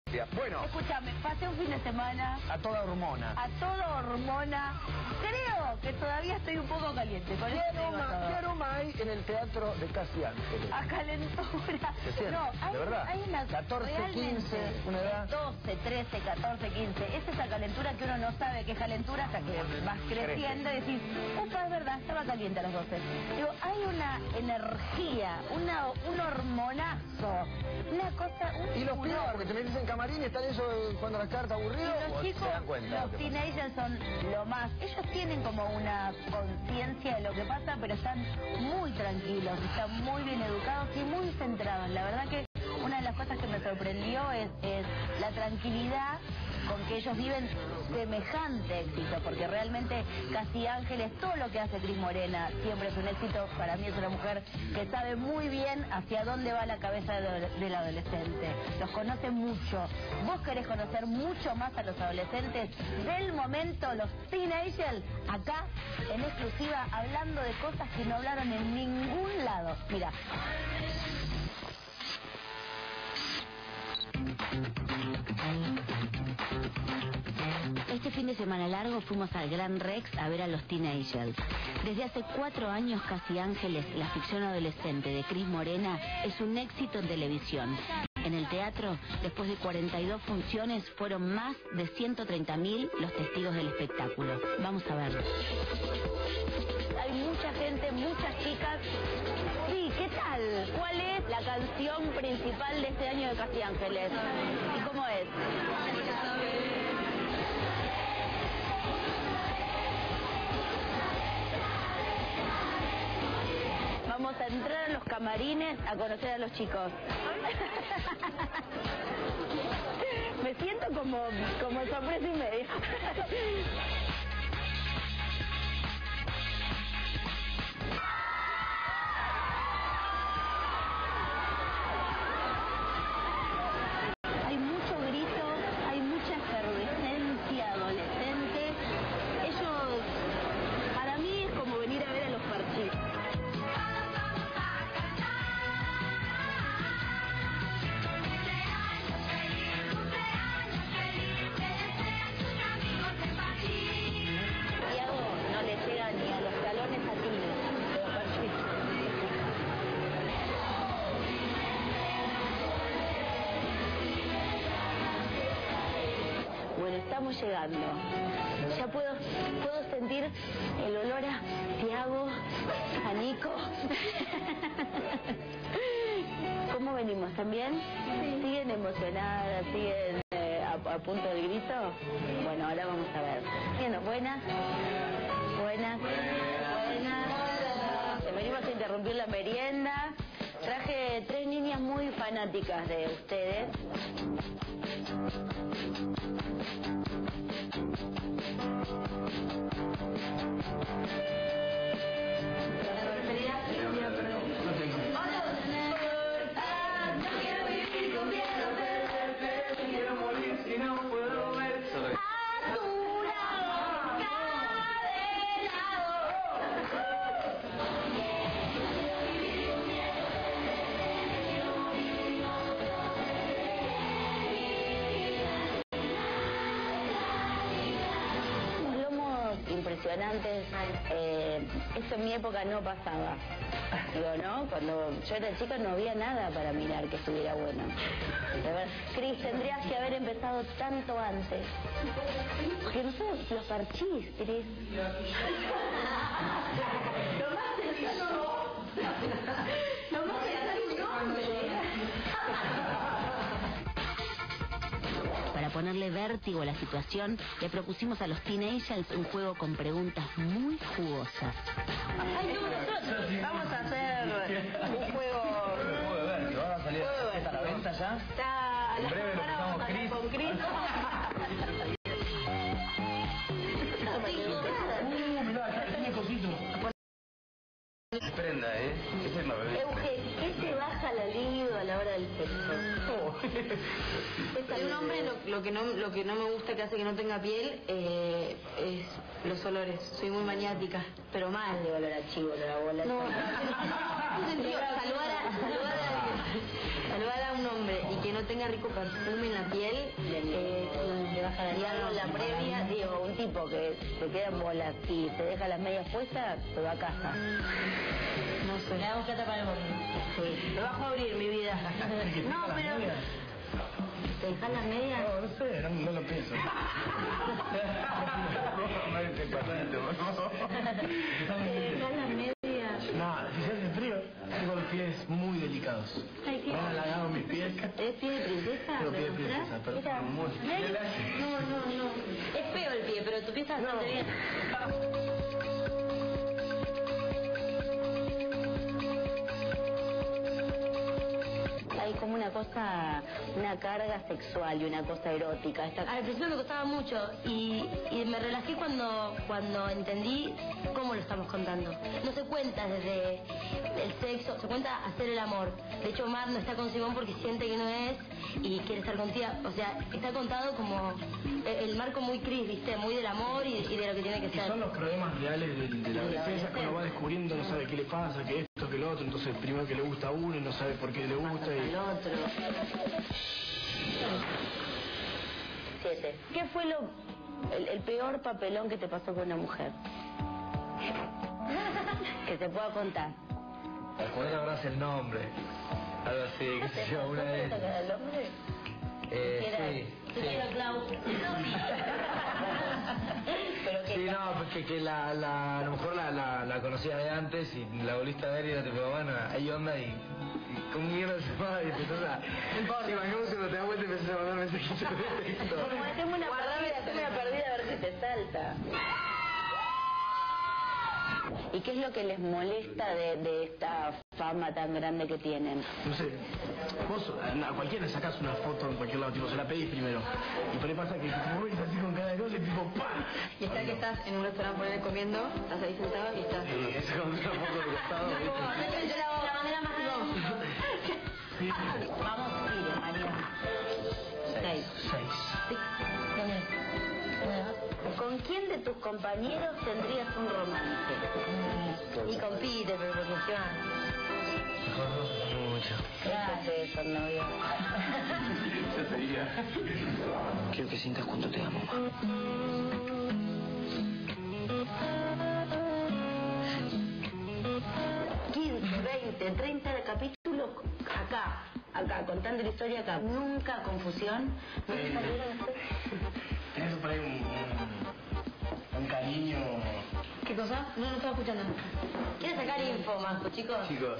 Bueno. Escúchame, pasé un fin de semana. A toda hormona. A toda hormona. Creo que todavía estoy un poco caliente. ¿Qué aroma hay en el teatro de Casi Ángeles? A calentura. ¿Se siente? No, ¿De verdad? Hay una 14, 15, una edad. 12, 13, 14, 15. Es esa calentura que uno no sabe que es calentura hasta que vas creciendo y decís, upa, es verdad, estaba caliente a los 12. Digo, hay una energía, un hormonazo, una cosa... ¿Y los pibos que te metes en camarín están ellos cuando la carta aburrido? Los chicos, se dan cuenta, los teenagers son lo más. Ellos tienen como una conciencia de lo que pasa, pero están muy tranquilos, están muy bien educados y muy centrados. La verdad que una de las cosas que me sorprendió es la tranquilidad con que ellos viven semejante éxito, porque realmente Casi Ángeles, todo lo que hace Cris Morena siempre es un éxito. Para mí es una mujer que sabe muy bien hacia dónde va la cabeza del adolescente, los conoce mucho. Vos querés conocer mucho más a los adolescentes del momento, los teenagers, acá en exclusiva, hablando de cosas que no hablaron en ningún lado. Mira. Este fin de semana largo fuimos al Gran Rex a ver a los teenagers. Desde hace 4 años Casi Ángeles, la ficción adolescente de Cris Morena, es un éxito en televisión. En el teatro, después de 42 funciones, fueron más de 130.000 los testigos del espectáculo. Vamos a verlo. Hay mucha gente, muchas chicas. Sí, ¿qué tal? ¿Cuál es la canción principal de este año de Casi Ángeles? ¿Y cómo es? Vamos a entrar a los camarines a conocer a los chicos. Me siento como sorpresa y media. Hay mucho grito, hay mucha efervescencia adolescente. Ellos, para mí, es como venir a ver a los Parchís. Ni a los talones a ti, de los Parchís. Bueno, estamos llegando. Ya puedo sentir el olor a Tiago, a Nico. ¿Cómo venimos? ¿También? Sí. ¿Siguen emocionadas? ¿Siguen a punto del grito? Bueno, ahora vamos a ver. Bien, buenas. Buenas. Venimos a interrumpir la merienda. Traje 3 niñas muy fanáticas de ustedes. Impresionantes. Esto en mi época no pasaba. Digo, ¿no? Cuando yo era chica no había nada para mirar que estuviera bueno. Cris, tendrías que haber empezado tanto antes. Porque nosotros los Parchís, Cris. Para ponerle vértigo a la situación, le propusimos a los teenagers un juego con preguntas muy jugosas. Vamos a hacer un juego. ¿Va a salir a la venta ya? Está en breve lo empezamos con Cris. Mirá, acá tenía cosito. Prenda, ese es el bebé. ¿Qué se baja la libido a la hora del sexo? En un hombre lo que no me gusta que hace que no tenga piel es los olores. Soy muy maniática, pero mal. De olor a chivo, la bola. No. Saludar a un hombre y que no tenga rico perfume en la piel tipo que se queda en bolas y se deja las medias puestas, se va a casa. No sé. Le hago plata para el bondi. Sí. Me bajo a abrir mi vida. No, pero... ¿Te dejas las medias? No sé, no lo pienso. ¿Te dejas las medias? No, si se hace frío, tengo los pies muy delicados. Ay, ¿qué? Me han halagado mis pies. ¿Es pie de princesa? Tengo pie de princesa, pero Mira. muy... No. Es feo el pie, pero tu pie está bastante bien. Hay como una cosa, una carga sexual y una cosa erótica. Al principio me costaba mucho y me relajé cuando entendí cómo lo estamos contando. No se cuenta desde el sexo, se cuenta hacer el amor. De hecho, Mar no está con Simón porque siente que no es y quiere estar contigo. O sea, está contado como el marco muy Cris, ¿viste? Muy del amor y de lo que tiene que ser. Son los problemas reales de la adolescencia que uno va descubriendo, no sabe qué le pasa, que esto, que lo otro, entonces primero que le gusta a uno y no sabe por qué le gusta y... Al otro. 7. ¿Qué fue el peor papelón que te pasó con una mujer? Que te pueda contar. Cuando sabrás el nombre. Algo así, qué sé yo, una vez. ¿El nombre? Sí. Pero Clau. Sí, no, porque que a lo mejor la conocías de antes y la volviste a ver y era tipo, bueno, hay onda y con mierda se va y empezás a... Sí, bajamos cuando te das vuelta y empezás a mandar mensajitos de texto. Tengo una perdida a ver si te salta. ¿Y qué es lo que les molesta de esta fama tan grande que tienen? No sé, vos a cualquiera le sacás una foto en cualquier lado, tipo, se la pedís primero. Y por ahí pasa que vos ves así con cada cosa y tipo, ¡pam! Y está que estás en un restaurante por ahí comiendo, estás ahí sentado y estás... Sí, es como una foto de costado. La manera más Vamos, mire, Mariana. 6. 6. ¿Con quién de tus compañeros tendrías un romance? Y compite, pero profesional. Mucho. Claro, eso, novio. Yo te diría. Quiero que sientas cuánto te amo. 15, 20, 30 capítulos acá, contando la historia acá. Nunca confusión. ¿Nunca salieron después? Tenés por ahí un cariño. ¿Qué cosa? No estaba escuchando. ¿Quieres sacar info, Marco, chicos? Chicos.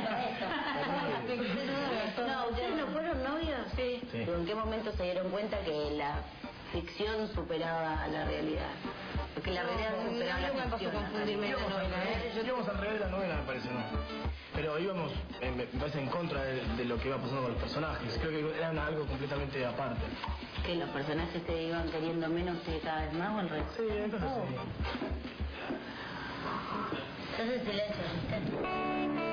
No, ¿ustedes no fueron novios? Sí. ¿Pero en qué momento se dieron cuenta que la ficción superaba la realidad? Porque la realidad no superaba la nunca me pasó ficción. confundirme en la novela, Íbamos al revés de la novela, me parece, ¿no? Pero íbamos, me parece, en contra de lo que iba pasando con los personajes. Creo que eran algo completamente aparte. ¿Que los personajes te iban queriendo menos que cada vez más o al revés? Sí, entonces sí. Entonces silencio, ¿viste?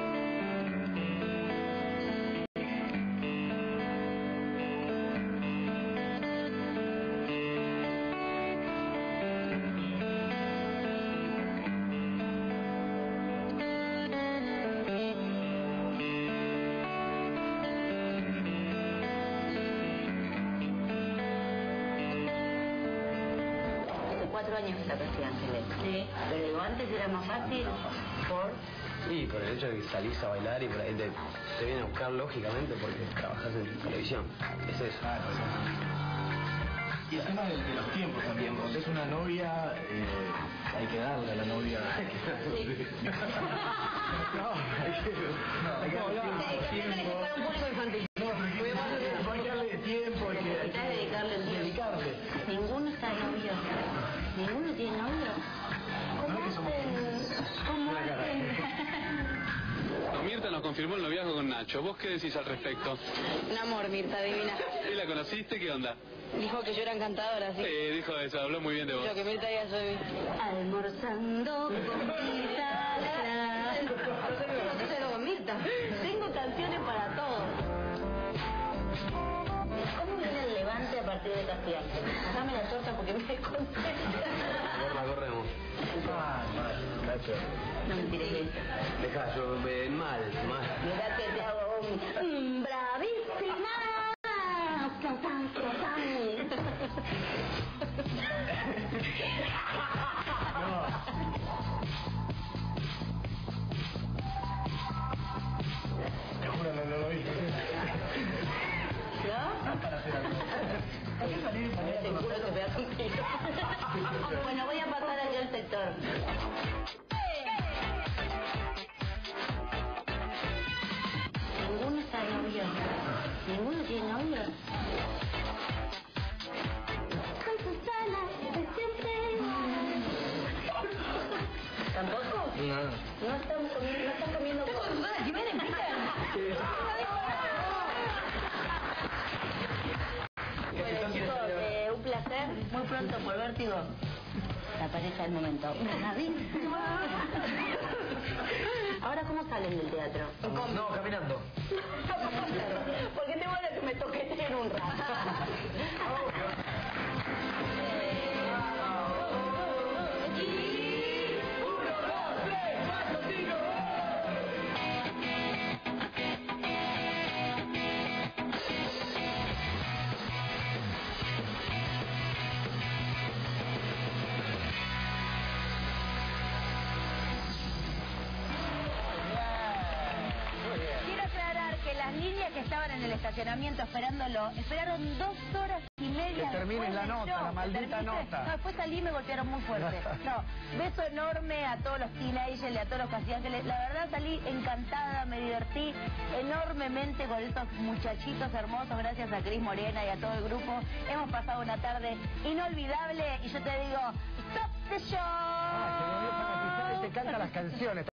Años está casi Ángeles. Sí. Pero digo, antes era más fácil por... Sí, por el hecho de que salís a bailar y por ahí te viene a buscar lógicamente porque trabajas en televisión. Es eso. Y el tema de los tiempos también. Cuando es una novia, hay que darle a la novia. Sí. No, hay que darle tiempo. para un público infantil. No, pero hay que darle tiempo, hay que dedicarle. Ninguno está novio. ¿Ninguno tiene novio? ¿Cómo hacen? Mirta nos confirmó el noviazgo con Nacho. ¿Vos qué decís al respecto? Un amor, Mirta, divina. ¿Y la conociste? ¿Qué onda? Dijo que yo era encantadora, sí. Sí, dijo eso, habló muy bien de vos. Lo que Mirta ya soy. Almorzando con Mirta. Entonces con Mirta. Tengo canciones para todos. ¿Cómo viene el levante a partir de Castellante? Dame la torta porque me desconcentro. La corremos. No me tires eso. Dejá, yo mal. Mirá que te hago un bravísima. No. No estamos comiendo, no estás comiendo. ¿Estás con Susana Jiménez, Bueno, chicos, un placer. Muy pronto por Vértigo. La pareja del momento. Ahora, ¿cómo salen del teatro? No, caminando. Porque tengo ganas que me toqueteen un rato. Quiero aclarar que las líneas que estaban en el estacionamiento esperándolo, esperaron 2 horas y media. Que termine después la del nota, show. la maldita ¿Termine? nota. No, después salí y me golpearon muy fuerte. No, beso enorme a todos los teenagers y a todos los Casi Ángeles. La verdad salí encantada, me divertí enormemente con estos muchachitos hermosos, gracias a Cris Morena y a todo el grupo. Hemos pasado una tarde inolvidable y yo te digo, stop the show. Se volvió fanatizada y te canta las canciones.